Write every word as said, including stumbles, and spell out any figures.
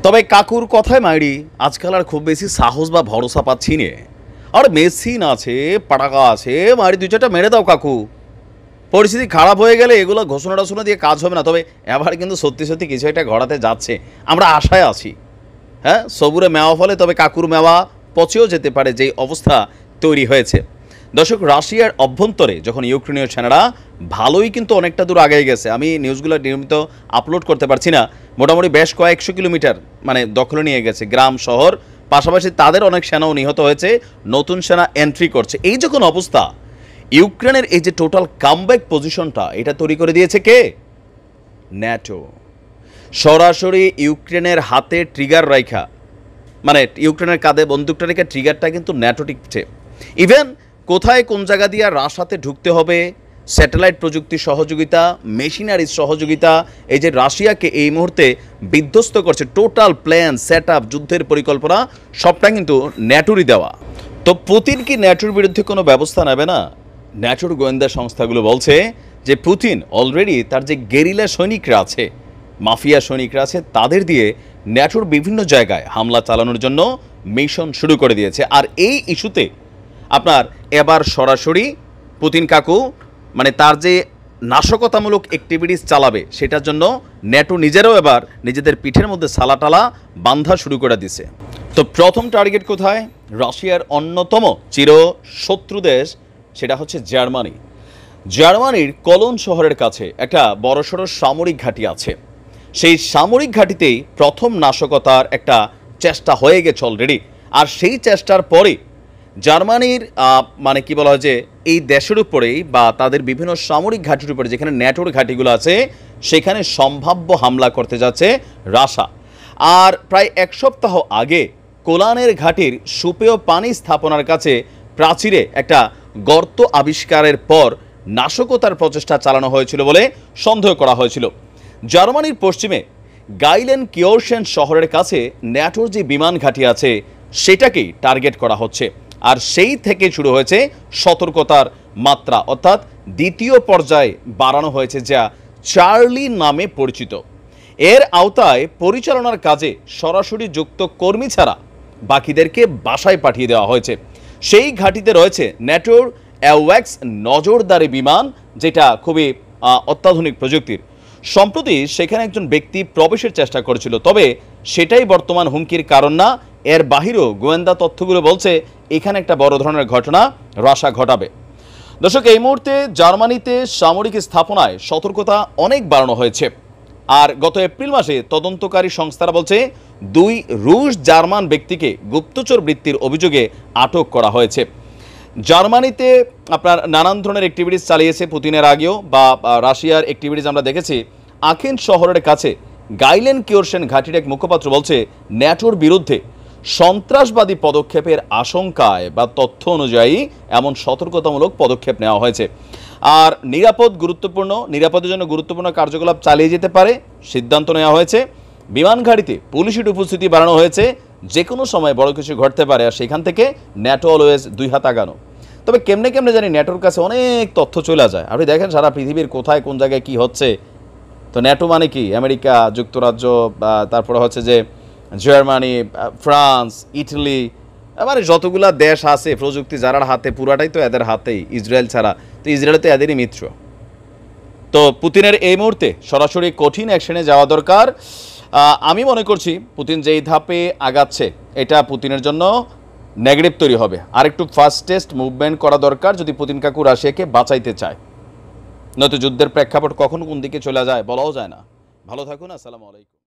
তবে কাকুর কথায় মাইরি আজকাল আর খুব বেশি সাহস বা ভরসা পাচ্ছি নে। আর মেশিন আছে, পাটাকা আছে, মারি দুই চারটা মেরে দাও কাকু। পরিস্থিতি খারাপ হয়ে গেলে এগুলো ঘোষণা টোষণা দিয়ে কাজ হবে না। তবে এবার কিন্তু সত্যি সত্যি কিছু একটা ঘটাতে যাচ্ছে, আমরা আশায় আছি। হ্যাঁ, সবুরে মেওয়া ফলে তবে কাকুর মেওয়া পচেও যেতে পারে, যেই অবস্থা তৈরি হয়েছে। দর্শক, রাশিয়ার অভ্যন্তরে যখন ইউক্রেনীয় সেনারা ভালোই কিন্তু অনেকটা দূর আগে গেছে, আমি নিউজগুলো নিয়মিত আপলোড করতে পারছি না, মোটামুটি বেশ কয়েকশো কিলোমিটার মানে দখলে নিয়ে গেছে গ্রাম শহর, পাশাপাশি তাদের অনেক সেনাও নিহত হয়েছে, নতুন সেনা এন্ট্রি করছে। এই যখন অবস্থা, ইউক্রেনের এই যে টোটাল কামব্যাক পজিশনটা, এটা তৈরি করে দিয়েছে কে? ন্যাটো। সরাসরি ইউক্রেনের হাতে ট্রিগার রাইখা, মানে ইউক্রেনের কাঁধে বন্দুকটা রেখে ট্রিগারটা কিন্তু ন্যাটো টিকছে। ইভেন কোথায় কোন জায়গা দিয়ে রাশিয়াতে ঢুকতে হবে, স্যাটেলাইট প্রযুক্তির সহযোগিতা, মেশিনারির সহযোগিতা, এই যে রাশিয়াকে এই মুহূর্তে বিধ্বস্ত করছে, টোটাল প্ল্যান, সেট আপ, যুদ্ধের পরিকল্পনা সবটা কিন্তু ন্যাটোরই দেওয়া। তো পুতিন কি ন্যাটোর বিরুদ্ধে কোনো ব্যবস্থা নেবে না? ন্যাটোর গোয়েন্দা সংস্থাগুলো বলছে যে পুতিন অলরেডি তার যে গেরিলা সৈনিকরা আছে, মাফিয়া সৈনিকরা আছে, তাদের দিয়ে ন্যাটোর বিভিন্ন জায়গায় হামলা চালানোর জন্য মিশন শুরু করে দিয়েছে। আর এই ইস্যুতে আপনার এবার সরাসরি পুতিন কাকু মানে তার যে নাশকতামূলক অ্যাক্টিভিটিস চালাবে, সেটার জন্য ন্যাটো নিজেরাও এবার নিজেদের পিঠের মধ্যে সালাটালা বান্ধা শুরু করে দিছে। তো প্রথম টার্গেট কোথায়? রাশিয়ার অন্যতম চির শত্রু দেশ, সেটা হচ্ছে জার্মানি। জার্মানির কলোন শহরের কাছে একটা বড়সড় সামরিক ঘাঁটি আছে। সেই সামরিক ঘাঁটিতেই প্রথম নাশকতার একটা চেষ্টা হয়ে গেছে অলরেডি। আর সেই চেষ্টার পরে জার্মানির মানে কি বলা হয় যে এই দেশের উপরেই বা তাদের বিভিন্ন সামরিক ঘাঁটির উপরে, যেখানে ন্যাটোর ঘাঁটিগুলো আছে, সেখানে সম্ভাব্য হামলা করতে যাচ্ছে রাশিয়া। আর প্রায় এক সপ্তাহ আগে কোলানের ঘাঁটির সুপেয় পানি স্থাপনার কাছে প্রাচীরে একটা গর্ত আবিষ্কারের পর নাশকতার প্রচেষ্টা চালানো হয়েছিল বলে সন্দেহ করা হয়েছিল। জার্মানির পশ্চিমে গাইলেন কিওরশেন শহরের কাছে ন্যাটোর যে বিমান ঘাঁটি আছে, সেটাকেই টার্গেট করা হচ্ছে। আর সেই থেকে শুরু হয়েছে সতর্কতার মাত্রা, অর্থাৎ দ্বিতীয় পর্যায়ে বাড়ানো হয়েছে, যা চার্লি নামে পরিচিত। এর আওতায় পরিচালনার কাজে সরাসরি যুক্ত কর্মী ছাড়া বাকিদেরকে বাসায় পাঠিয়ে দেওয়া হয়েছে। সেই ঘাঁটিতে রয়েছে ন্যাটোর অ্যাওয়াক্স নজরদারি বিমান, যেটা খুবই অত্যাধুনিক প্রযুক্তির। সম্প্রতি সেখানে একজন ব্যক্তি প্রবেশের চেষ্টা করেছিল, তবে সেটাই বর্তমান হুমকির কারণ না। এর বাহিরেও গোয়েন্দা তথ্যগুলো বলছে এখানে একটা বড় ধরনের ঘটনা রাশিয়া ঘটাবে। দর্শক, এই মুহূর্তে জার্মানিতে সামরিক স্থাপনায় সতর্কতা অনেক বাড়ানো হয়েছে। আর গত এপ্রিল মাসে তদন্তকারী সংস্থারা বলছে দুই রুশ জার্মান ব্যক্তিকে গুপ্তচর বৃত্তির অভিযোগে আটক করা হয়েছে। জার্মানিতে আপনার নানান ধরনের অ্যাক্টিভিটিস চালিয়েছে পুতিনের আগেও, বা রাশিয়ার অ্যাক্টিভিটিস আমরা দেখেছি। আখেন শহরের কাছে গাইলেন কিওরশেন ঘাঁটির এক মুখপাত্র বলছে ন্যাটোর বিরুদ্ধে সন্ত্রাসবাদী পদক্ষেপের আশঙ্কায় বা তথ্য অনুযায়ী এমন সতর্কতামূলক পদক্ষেপ নেওয়া হয়েছে। আর নিরাপদ গুরুত্বপূর্ণ নিরাপদের জন্য গুরুত্বপূর্ণ কার্যকলাপ চালিয়ে যেতে পারে সিদ্ধান্ত নেওয়া হয়েছে। বিমান ঘাঁটিতে পুলিশের উপস্থিতি বাড়ানো হয়েছে, যে কোনো সময় বড় কিছু ঘটতে পারে, আর সেখান থেকে ন্যাটো অলওয়েজ দুই হাত আগানো। তবে কেমনে কেমনে জানি ন্যাটোর কাছে অনেক তথ্য চলে যায়। আপনি দেখেন সারা পৃথিবীর কোথায় কোন জায়গায় কি হচ্ছে। তো ন্যাটো মানে কি? আমেরিকা যুক্তরাজ্য, তারপরে হচ্ছে যে জার্মানি, ফ্রান্স, ইটালি, মানে যতগুলা দেশ আছে প্রযুক্তি যারার হাতে, পুরাটাই তো এদের হাতেই, ইসরায়েল ছাড়া। তো ইসরায়েল তো এদেরই মিত্র। তো পুতিনের এই মুহূর্তে সরাসরি কঠিন অ্যাকশনে যাওয়া দরকার। আমি মনে করছি পুতিন যেই ধাপে আগাচ্ছে, এটা পুতিনের জন্য নেগেটিভ তৈরি হবে। আর একটু ফাস্টেস্ট মুভমেন্ট করা দরকার যদি পুতিন কাকু রাশিয়াকে বাঁচাইতে চায়। নয়তো যুদ্ধের প্রেক্ষাপট কখন কোন দিকে চলে যায় বলাও যায় না। ভালো থাকুন, আসসালামু আলাইকুম।